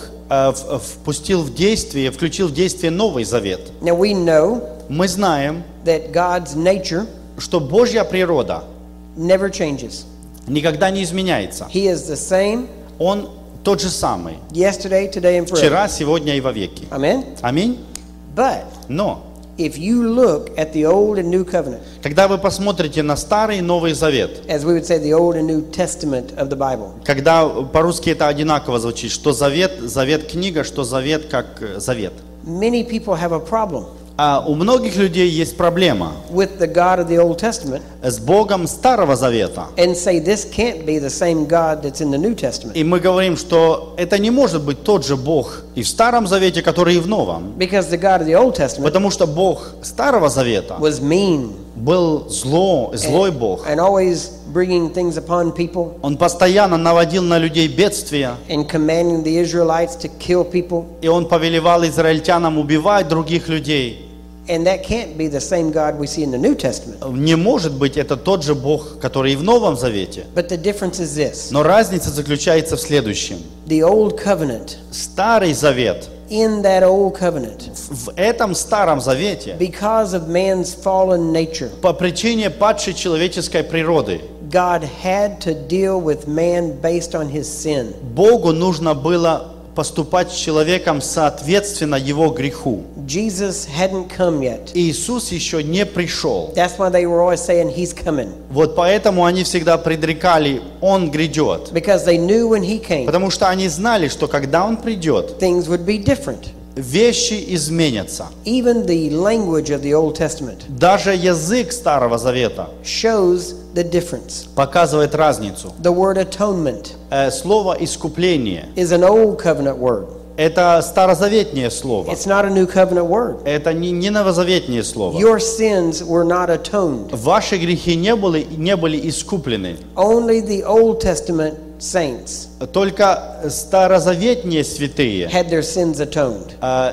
впустил в действие, включил в действие Новый Завет.
Now, we know
Мы знаем,
that God's nature
что Божья природа
never changes.
никогда не изменяется.
He is the same
Он тот же самый.
yesterday, today, and forever.
Вчера, сегодня и вовеки.
Amen?
Аминь.
But
Но,
if you look at the Old and New Covenant,
когда вы посмотрите на Старый и Новый Завет,
as we would say, the Old and New Testament of the Bible,
когда по-русски это одинаково звучит, что завет, завет книга, что завет как завет.
many people have a problem
А у многих людей есть проблема
with the God of the Old Testament
с Богом Старого Завета.
and say this can't be the same God that's in the New Testament.
И мы говорим, что это не может быть тот же Бог и в Старом Завете, который и в Новом.
Because the God of the Old Testament
Потому что Бог Старого Завета
was mean
был злой Бог.
and always bringing things upon people
Он постоянно наводил на людей бедствия,
and commanding the Israelites to kill people.
и он повелевал израильтянам убивать других людей.
And that can't be the same God we see in the New Testament.
Не может быть это тот же Бог, который и в Новом Завете.
But the difference is this.
Но разница заключается в следующем.
The Old Covenant,
Старый Завет,
in that Old Covenant,
в этом Старом Завете,
because of man's fallen nature,
по причине падшей человеческой природы,
God had to deal with man based on his sin.
Богу нужно было поступать с человеком соответственно его греху.
Jesus hadn't come yet.
Иисус еще не пришел.
That's why they were always saying he's coming.
Вот поэтому они всегда предрекали, Он грядет.
Because they knew when he came,
Потому что они знали, что когда Он придет,
things would be different.
вещи изменятся.
Even the language of the Old Testament
Даже язык Старого Завета
shows the difference.
показывает разницу.
The word atonement
Слово «искупление»
is an Old Covenant word.
– это старозаветнее слово.
It's not a New Covenant word.
Это не новозаветнее слово.
Your sins were not atoned.
Ваши грехи не были искуплены.
Only the Old Testament saints
Только старозаветние святые
had their sins atoned.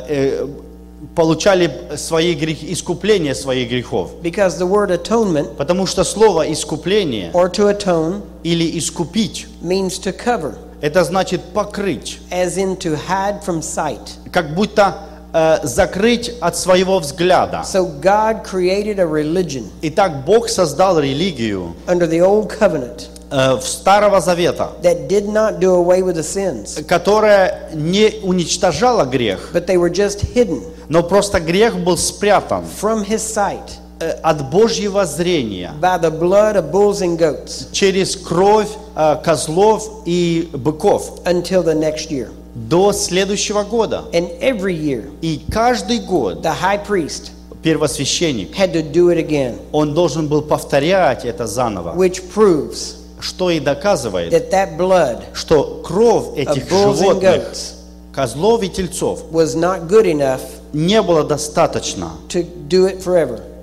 получали свои грехи, искупление своих грехов.
Because the word atonement,
Потому что слово «искупление»
or to atone,
или «искупить»
means to cover,
это значит покрыть,
as in to hide from sight.
как будто закрыть от своего взгляда.
So God created a religion
Итак, Бог создал религию
under the Old Covenant
в Старого Завета,
that did not do away with the sins,
которая не уничтожала грех,
but they were just hidden
но просто грех был спрятан
from his sight
от Божьего зрения
by the blood of bulls and goats
через кровь козлов и быков
until the next year.
до следующего года.
And every year,
И каждый год
the high priest
первосвященник,
had to do it again,
он должен был повторять это заново,
which proves
что и доказывает,
that blood
что кровь
of
этих
bulls and
животных,
goats
козлов и тельцов,
was not good enough
не было достаточно,
to do it forever.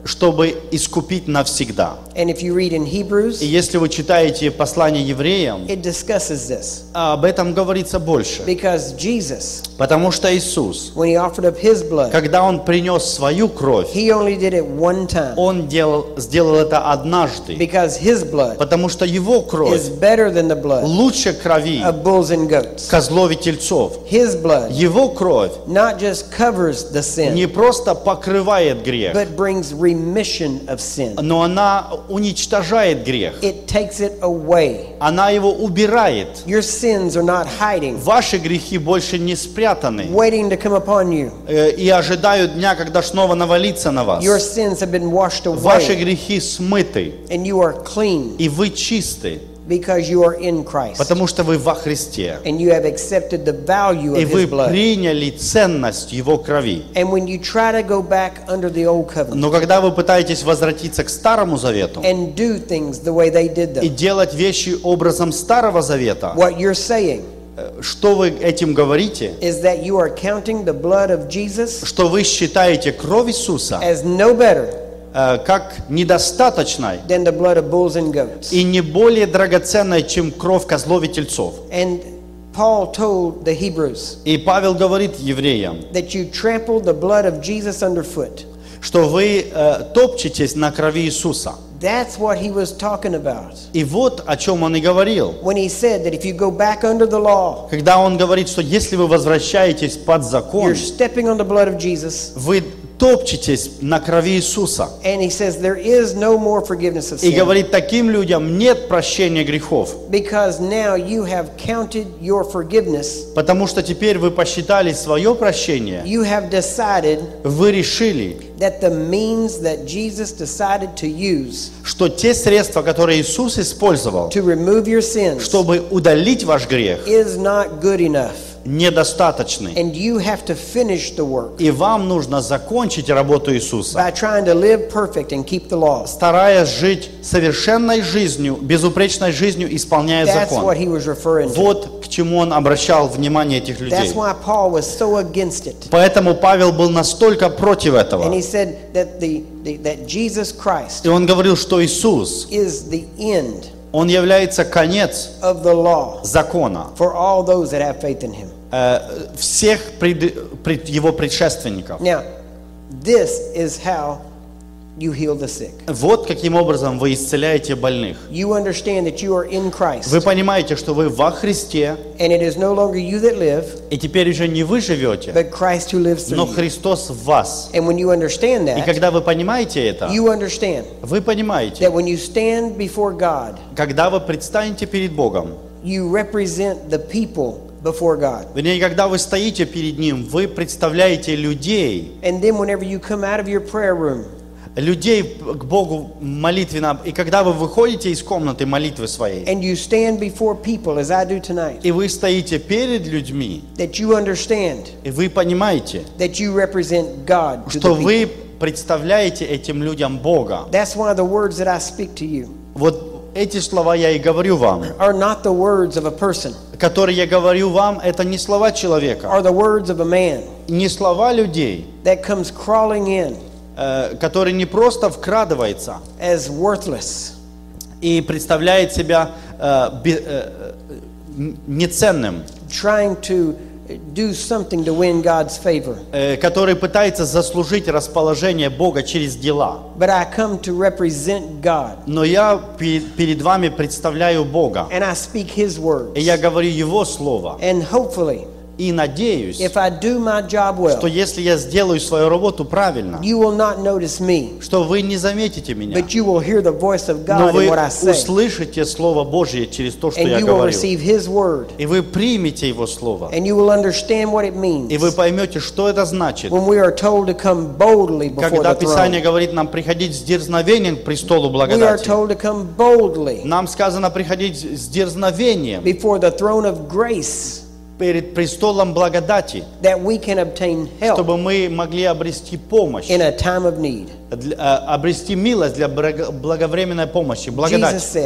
чтобы искупить навсегда.
And if you read in
И
Hebrews,
если вы читаете послание евреям,
it discusses this.
об этом говорится больше.
Because Jesus,
Потому что Иисус,
when he offered up his blood,
когда Он принес свою кровь,
he only did it one time.
Он сделал это однажды.
Because his blood
Потому что Его кровь
is better than the blood
лучше крови
of bulls and goats.
козлов и тельцов.
His blood
Его кровь
not just covers the sin,
не просто покрывает грех,
but brings remission of sin.
но она уничтожает грех.
It takes it away.
Она его убирает.
Your sins are not hiding,
Ваши грехи больше не спрятаны
waiting to come upon you.
и ожидают дня, когда снова навалится на вас.
Your sins have been washed
Ваши
away,
грехи смыты,
and you are clean
и вы чисты,
because you are in Christ,
потому что вы во Христе.
and you have accepted the value
И
of
вы
his blood.
приняли ценность Его крови.
And when you try to go back under the old covenant
Но когда вы пытаетесь возвратиться к Старому Завету
and do things the way they did
и
them,
делать вещи образом Старого Завета,
what you're saying
что вы этим говорите?
is that you are counting the blood of Jesus
Что вы считаете кровь Иисуса
as no better
как недостаточной
than the blood of bulls and goats.
и не более драгоценной, чем кровь козлов и тельцов.
And Paul told the Hebrews
И Павел говорит евреям,
that you trampled the blood of Jesus underfoot.
что вы топчетесь на крови Иисуса.
That's what he was talking about
И вот о чем он и говорил.
when he said that if you go back under the law,
Когда он говорит, что если вы возвращаетесь под закон,
you're stepping on the blood of Jesus.
вы топчетесь на крови Иисуса.
And he says there is no more forgiveness of
И
sin
говорит, таким людям нет прощения грехов.
because now you have counted your forgiveness.
Потому что теперь вы посчитали свое прощение,
You have decided
вы решили,
that the means that Jesus decided to use
что те средства, которые Иисус использовал,
to remove your sins
чтобы удалить ваш грех,
is not good enough.
недостаточны.
And you have to finish the work
И вам нужно закончить работу Иисуса,
by trying to live perfect and keep the law.
стараясь жить совершенной жизнью, безупречной жизнью, исполняя
That's
закон.
what he was referring to.
Вот к чему он обращал внимание этих людей.
That's why Paul was so against it.
Поэтому Павел был настолько против этого.
And he said that that Jesus Christ
И он говорил, что Иисус,
is the end
Он является конец
of the law
закона
for all those that have faith in him.
всех его предшественников.
Now, this is how you heal the sick.
Вот каким образом вы исцеляете больных.
You understand that you are in Christ,
Вы понимаете, что вы во Христе,
and it is no longer you that live,
и теперь уже не вы живете,
but Christ who lives
но
through you.
Христос в вас.
And when you understand
И
that,
когда вы понимаете это,
you understand
вы понимаете,
that when you stand before God,
когда вы предстанете перед Богом,
you represent the people before God.
вернее, когда вы стоите перед Ним, вы представляете людей,
And then whenever you come out of your prayer room,
людей к Богу молитвенно, и когда вы выходите из комнаты молитвы своей,
and you stand before people as I do tonight,
и вы стоите перед людьми,
that you understand
и вы понимаете,
that you represent God to
что
the people.
вы представляете этим людям Бога.
That's why the words that I speak to you
Вот эти слова я и говорю вам.
are not the words of a person,
Которые я говорю вам, это не слова человека,
are the words of a man
не слова людей,
that comes crawling in
который не просто вкрадывается
as worthless,
и представляет себя неценным,
trying to do something to win God's favor.
который пытается заслужить расположение Бога через дела.
But I come to represent God,
Но я перед вами представляю Бога,
and I speak His words.
и я говорю Его Слово.
And hopefully,
И надеюсь,
if I do my job
что
well,
если я сделаю свою работу правильно,
you will not notice me,
что вы не заметите меня,
but you will hear the voice of
но
God
вы
in what I say,
услышите Слово Божье через то, что
and
я
you will
говорю.
receive His word,
И вы примете Его Слово.
and you will understand what it
И вы
means
поймете, что это значит.
when we are told to come boldly before
Когда
the
Писание
throne.
говорит нам приходить с дерзновением к престолу
We are
благодати.
told to come boldly
Нам сказано приходить с дерзновением
before the throne of grace
перед престолом благодати,
that we can obtain help
чтобы мы могли обрести помощь,
in a time of need.
обрести милость для благовременной помощи,
Jesus
благодать.
said,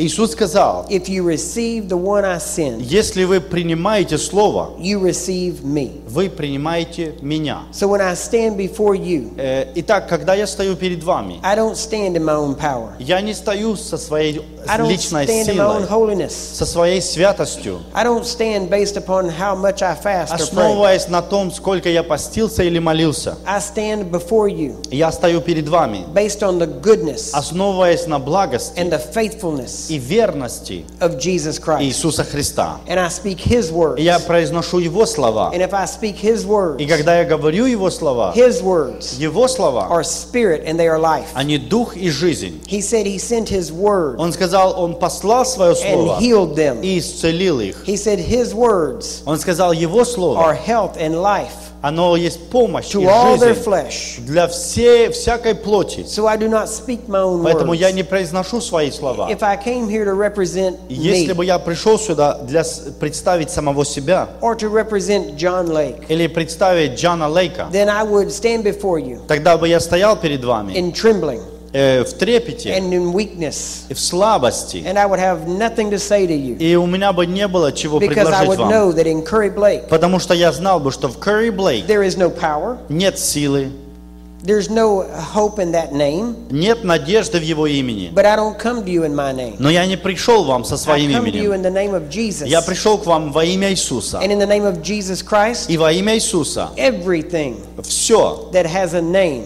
Иисус сказал,
if you receive the one I send,
если вы принимаете Слово,
you receive me.
вы принимаете меня.
So when I stand before you,
Итак, когда я стою перед вами,
I don't stand in my own power.
я не стою со своей
I don't
личной
stand in my own
силой,
holiness.
со своей святостью,
I don't stand based upon how much I fast or pray.
основываясь на том, сколько я постился или молился.
I stand before you
Я стою перед вами,
based on the goodness
основываясь на благости
and the faithfulness
и верности
of Jesus Christ.
Иисуса Христа.
And I speak His words.
И я произношу Его слова.
And if I speak His words,
И когда я говорю Его слова,
His words
Его слова,
are spirit and they are life.
они дух и жизнь.
He said He sent His word
Он сказал, Он послал Свое
and
Слово
healed them.
и исцелил их.
He said His words
Он сказал, Его
are
Слово,
health and life
оно есть помощь и
to all their
жизнь
flesh.
для всякой плоти.
So I do not speak my own
Поэтому я
words.
не произношу свои слова.
If I came here to represent
Если
me
бы я пришел сюда для представить самого себя
or to represent John Lake,
или представить Джона Лейка,
then I would stand before you
тогда бы я стоял перед вами
in trembling
в трепете,
and in weakness,
в слабости,
and I would have nothing to say to you
и у меня бы не было чего
because I
предложить
would
вам.
know that in Curry Blake
Потому что я знал бы, что в Curry Blake
there is no power,
нет силы,
there's no hope in that name,
нет надежды в Его имени.
but I don't come to you in my name.
Но я не пришел вам со
I
своим
come to you
именем.
in the name of Jesus.
Я пришел к вам во имя Иисуса.
And in the name of Jesus Christ,
И во имя Иисуса
everything
все,
that has a name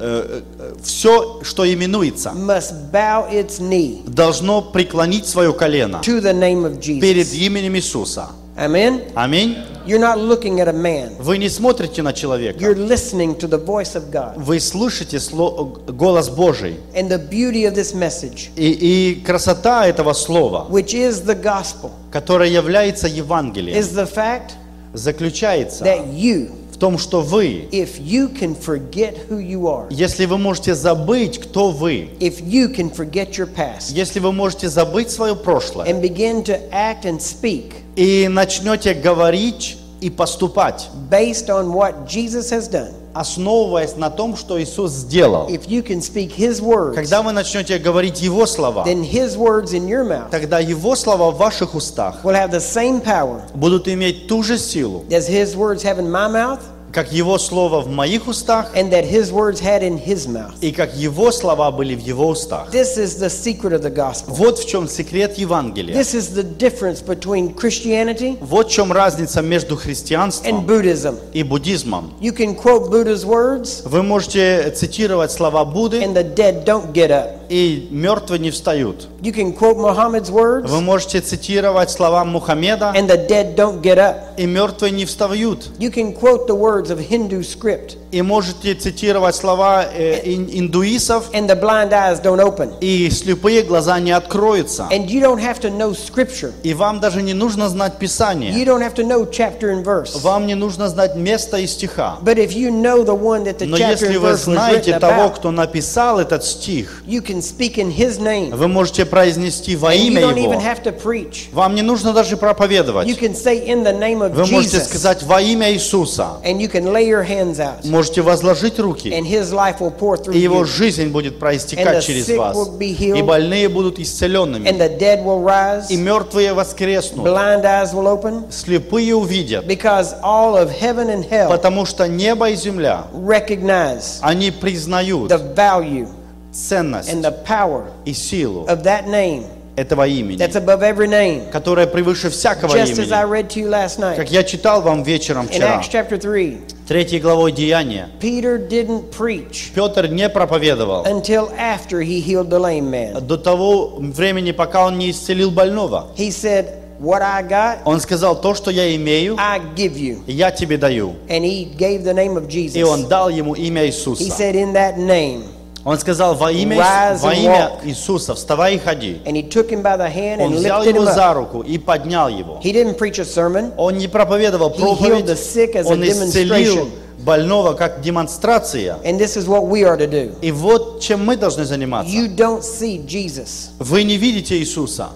все, что именуется,
must bow its knee
должно преклонить свое колено
to the name of
перед
Jesus.
именем Иисуса.
Amen?
Аминь.
You're not looking at a man.
Вы не смотрите на человека.
You're listening to the voice of God.
Вы слышите голос Божий.
And the beauty of this message,
И красота этого слова,
which is the gospel,
которое является Евангелием,
is the fact
заключается
that you,
в том, что вы,
if you can forget who you are,
если вы можете забыть, кто вы,
if you can forget your past,
если вы можете забыть свое прошлое
and begin to act and speak
и начнете говорить и поступать,
based on what Jesus has done,
основываясь на том, что Иисус сделал,
if you can speak His words,
когда вы начнете говорить Его слова,
then His words in your mouth
тогда Его слова в ваших устах
will have the same power
будут иметь ту же силу,
as His words have in my mouth
как Его слово в моих устах
and that His words had in His mouth.
и как Его слова были в Его устах.
This is the secret of the gospel.
Вот в чем секрет Евангелия.
This is the difference between Christianity
Вот в чем разница между
and
христианством
Buddhism.
и буддизмом.
You can quote Buddha's words
Вы можете цитировать слова Будды,
and the dead don't get up.
и мертвые не встают.
You can quote Muhammad's words
Вы можете цитировать слова Мухаммеда,
and the dead don't get up.
и мертвые не встают.
You can quote the words of Hindu script
И можете цитировать слова индуисов,
and the blind eyes don't open.
и слепые глаза не откроются.
And you don't have to know scripture.
И вам даже не нужно знать
You
Писание.
don't have to know chapter and verse.
Вам не нужно знать место и стиха.
But if you know the one that the
Но
chapter
если
and
вы
verse was
знаете
written
того,
about,
кто написал этот стих,
you can speak in His name.
вы можете произнести во
And you
имя
don't even
Его.
have to preach.
Вам не нужно даже
You
проповедовать.
can say in the name of
Вы можете
Jesus.
сказать во имя Иисуса.
And you can lay your hands out.
Можете возложить руки,
And His life will pour through
и Его
you.
жизнь будет
And the
проистекать через
sick
вас.
will be healed.
И больные будут
And
исцеленными.
the dead will rise.
И мертвые воскреснут.
Blind eyes will open.
Слепые увидят.
Because all of heaven and hell
Потому что небо и земля,
recognize
они признают
the value
ценность
and the power
и силу
of that name
этого имени,
that's above every name.
которое превыше всякого
Just as I
имени.
read to you last night.
Как я читал вам вечером
In
вчера,
Acts chapter 3,
3 главой Деяния,
Peter didn't preach
Петр не проповедовал
until after he healed the lame man.
до того времени, пока он не исцелил больного.
He said, what I got,
Он сказал, то, что я имею,
I give you.
я тебе даю.
And he gave the name of
И он
Jesus.
дал ему имя
He
Иисуса.
said, in that name.
Он сказал, во имя
Rise and walk.
Иисуса, вставай и ходи.
And he took him by the hand
Он
and
взял
lifted
его
him up.
за руку и поднял его.
He didn't preach a sermon.
Он не проповедовал
He healed the
проповедь,
sick as a
он исцелил
demonstration.
больного как демонстрация.
And this is what we are to do.
И вот чем мы должны заниматься.
You don't see Jesus
Вы не видите Иисуса,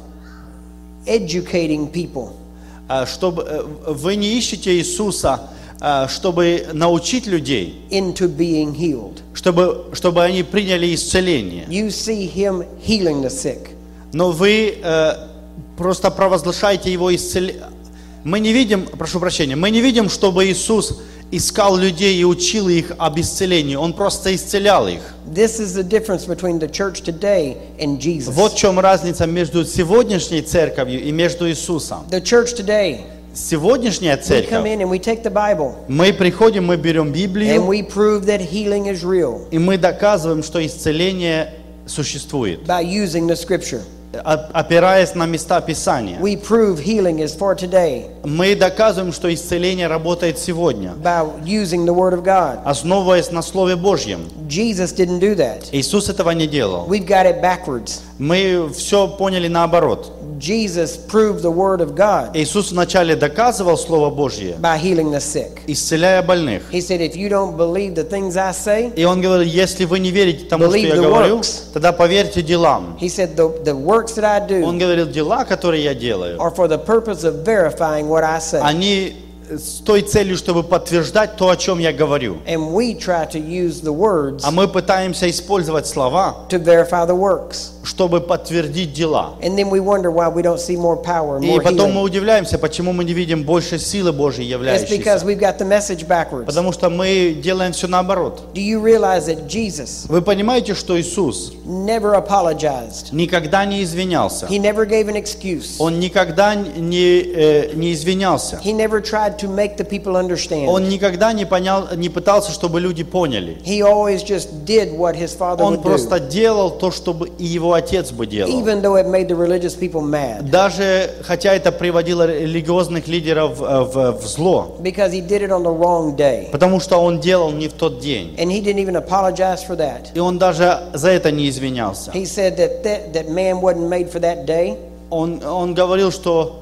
educating people.
чтобы вы не ищете Иисуса, чтобы научить людей,
Into being healed.
чтобы они приняли исцеление.
You see him healing the sick.
но вы просто провозглашаете Его исцеление. Мы не видим, прошу прощения, мы не видим, чтобы Иисус искал людей и учил их об исцелении. Он просто исцелял их.
This is the difference between the church today and Jesus.
Вот в чем разница между сегодняшней церковью и между Иисусом.
The church today,
Сегодняшняя
we come
церковь,
in and we take the Bible
мы приходим, мы берем
and
Библию,
we prove that healing is real
и мы доказываем, что исцеление существует,
by using the scripture.
опираясь на места Писания.
We prove healing is for today
Мы доказываем, что исцеление работает сегодня,
by using the Word of God.
основываясь на Слове Божьем.
Jesus didn't do that.
Иисус этого не делал.
We've got it backwards.
Мы все поняли наоборот.
Jesus proved the Word of God
Иисус вначале доказывал Слово Божье,
by healing the sick.
исцеляя больных.
He said, if you don't believe the things I say,
И Он говорил, если вы не верите тому, что
Believe
я
the
говорю,
works.
тогда поверьте делам.
he said, the works that I do
Он говорил, дела, которые я делаю,
are for the purpose of verifying what I say.
они с той целью, чтобы подтверждать то, о чем я говорю.
And we try to use the words
А мы пытаемся использовать слова,
to verify the works.
чтобы подтвердить дела.
And then we wonder why we don't see more power and
И
more
потом мы
healing.
удивляемся, почему мы не видим больше силы Божьей
It's because
являющейся.
we've got the message backwards.
Потому что мы делаем все наоборот.
Do you realize that Jesus
Вы понимаете, что Иисус
never apologized?
никогда не извинялся.
He never gave an excuse.
Он никогда не извинялся.
He never tried to make the people understand.
Он никогда не пытался, чтобы люди поняли.
He always just did what his father
Он
would do,
просто делал то, чтобы и его отец бы делал.
even though it made the religious people mad,
Даже хотя это приводило религиозных лидеров в зло.
because he did it on the wrong day.
Потому что он делал не в тот день.
And he didn't even apologize for that.
И он даже за это не извинялся.
He said that man wasn't made for that day.
Он говорил, что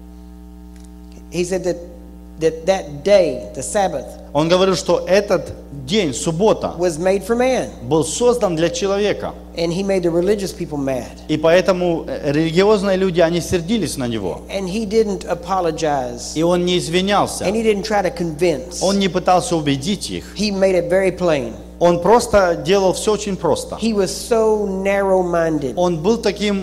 He said that day, the Sabbath,
он говорил, что этот день, суббота,
was made for man.
был создан для человека.
And he made the religious people mad.
И поэтому религиозные люди, они сердились на него.
And he didn't apologize.
И он не извинялся.
And he didn't try to convince.
Он не пытался убедить их.
He made it very plain.
Он просто делал все очень просто.
He was so narrow-minded.
Он был таким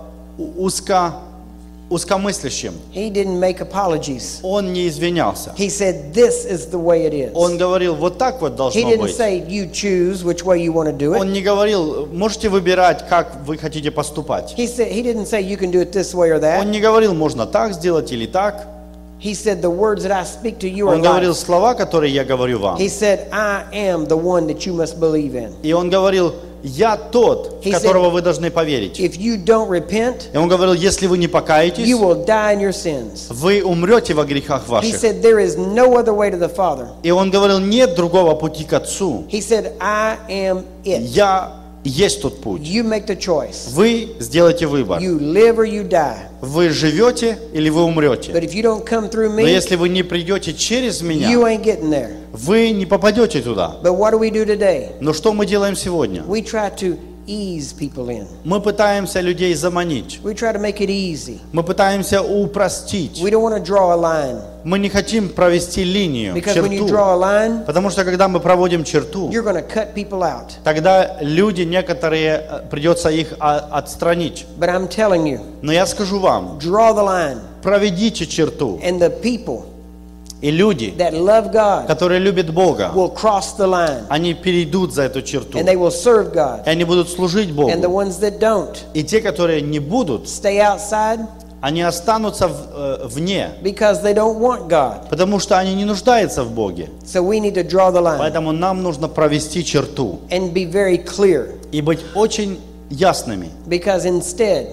узкомыслящим.
He didn't make apologies.
Он не извинялся.
He said, this is the way it is.
Он говорил, вот так вот
He
должно
didn't
быть.
say, you choose which way you want to do
Он
it.
не говорил, можете выбирать, как вы хотите поступать.
He didn't say, you can do it this way or that.
Он не говорил, можно так сделать или так.
He said, the words that I speak to you are
Он говорил
life.
слова, которые я говорю вам.
He said, I am the one that you must believe in.
И он говорил, я тот, в
He
которого
said,
вы должны поверить.
If you don't repent,
И он говорил, если вы не покаетесь,
you will die in your sins.
вы умрете во грехах
He
ваших.
said, there is no other way to the Father.
И он говорил, нет другого пути к Отцу.
He said, I am it.
Я есть тот путь.
You make the choice.
Вы сделаете выбор.
You live or you die.
Вы живете или вы умрете.
But if you don't come through
Но
me,
если вы не придете через
you
меня,
ain't getting there.
вы не попадете туда.
But what do we do today?
Но что мы делаем сегодня?
We try to ease people in.
Мы пытаемся людей заманить.
We try to make it easy.
Мы пытаемся упростить.
We don't want to draw a line.
Мы не хотим провести линию,
Because when you
черту.
draw a line,
Потому что когда мы проводим черту,
you're going to cut people out.
тогда люди некоторые, придется их отстранить.
But I'm telling you,
Но я скажу вам,
draw the line.
проведите черту.
And the people
И люди,
that love God
которые любят Бога,
will cross the line.
они перейдут за эту черту.
And they will serve God.
И они будут служить Богу.
And the ones that don't
И те, которые не будут,
stay outside
они останутся вне,
because they don't want God.
потому что они не нуждаются в Боге.
So we need to draw the line
Поэтому нам нужно провести черту
and be very clear.
и быть очень ясными.
Because instead,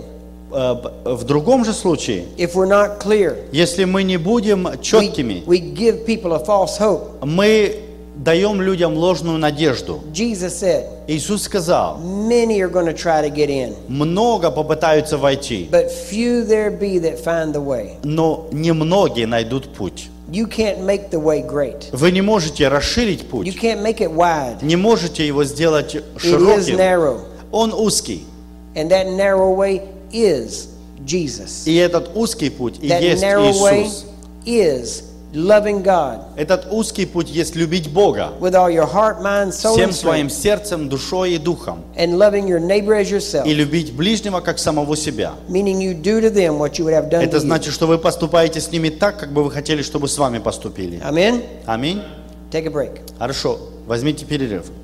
В другом же случае,
if we're not clear,
если мы не будем четкими,
we give people a false hope.
мы даем людям ложную надежду.
Jesus said,
Иисус сказал,
many are going to try to get in,
много попытаются войти,
but few there be that find the way.
но немногие найдут путь.
You can't make the way great.
Вы не можете расширить
You
путь,
can't make it wide.
не можете его сделать
It is
широким.
narrow.
Он узкий.
And that narrow way is Jesus.
И этот узкий путь и
That
есть
narrow way
Иисус.
is loving God
Этот узкий путь есть любить Бога
with all your heart, mind, soul,
всем
and
своим
strength,
сердцем, душой и духом.
and loving your neighbor as yourself,
И любить ближнего как самого себя.
meaning you do to them what you would have done
Это
to you.
значит, что вы поступаете с ними так, как бы вы хотели, чтобы с вами поступили.
Amen?
Аминь.
Take a break.
Хорошо, возьмите перерыв.